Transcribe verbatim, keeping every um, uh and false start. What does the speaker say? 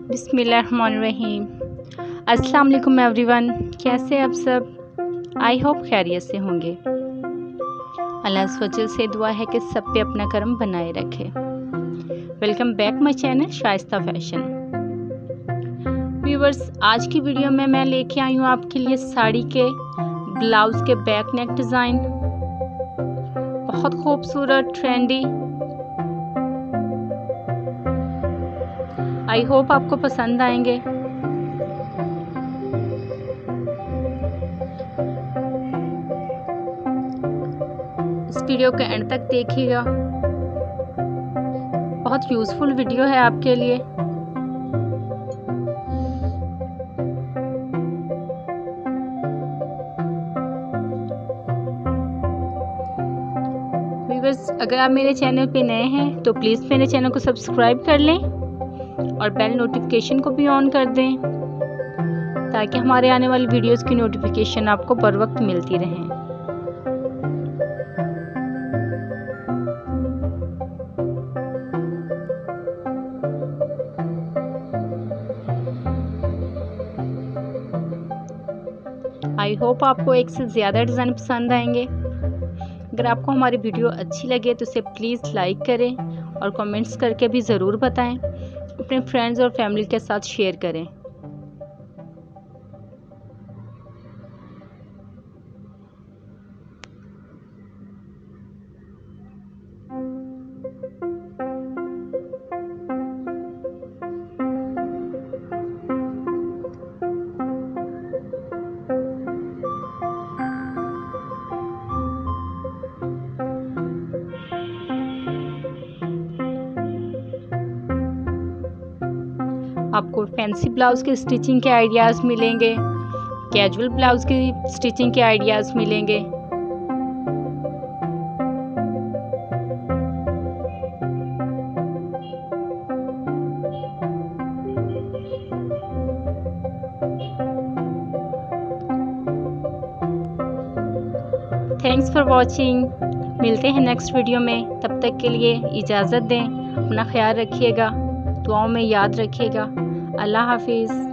बिस्मिल्लाहिर्रहमानिर्रहीम। अस्सलाम वालेकुम एवरीवन, कैसे आप सब? आई होप खैरियत से होंगे। अल्लाह वजल से दुआ है कि सब पे अपना करम बनाए रखे। Welcome back my channel Shaista fashion. Viewers, आज की वीडियो में मैं लेके आई हूँ आपके लिए साड़ी के ब्लाउज के बैक नेक डिज़ाइन। बहुत खूबसूरत, ट्रेंडी। आई होप आपको पसंद आएंगे। इस वीडियो के एंड तक देखिएगा, बहुत यूज़फुल वीडियो है आपके लिए। व्यूअर्स, अगर आप मेरे चैनल पे नए हैं तो प्लीज़ मेरे चैनल को सब्सक्राइब कर लें और बेल नोटिफिकेशन को भी ऑन कर दें ताकि हमारे आने वाली वीडियोस की नोटिफिकेशन आपको बर वक्त मिलती रहे। आई होप आपको एक से ज़्यादा डिज़ाइन पसंद आएंगे। अगर आपको हमारी वीडियो अच्छी लगे तो इसे प्लीज़ लाइक करें और कमेंट्स करके भी ज़रूर बताएं। अपने फ्रेंड्स और फैमिली के साथ शेयर करें। आपको फैंसी ब्लाउज के स्टिचिंग के आइडियाज़ मिलेंगे, कैजुअल ब्लाउज की स्टिचिंग के आइडियाज़ मिलेंगे। Thanks for watching. मिलते हैं नेक्स्ट वीडियो में, तब तक के लिए इजाज़त दें। अपना ख्याल रखिएगा, दुआओं में याद रखिएगा। अल्लाह हाफिज़।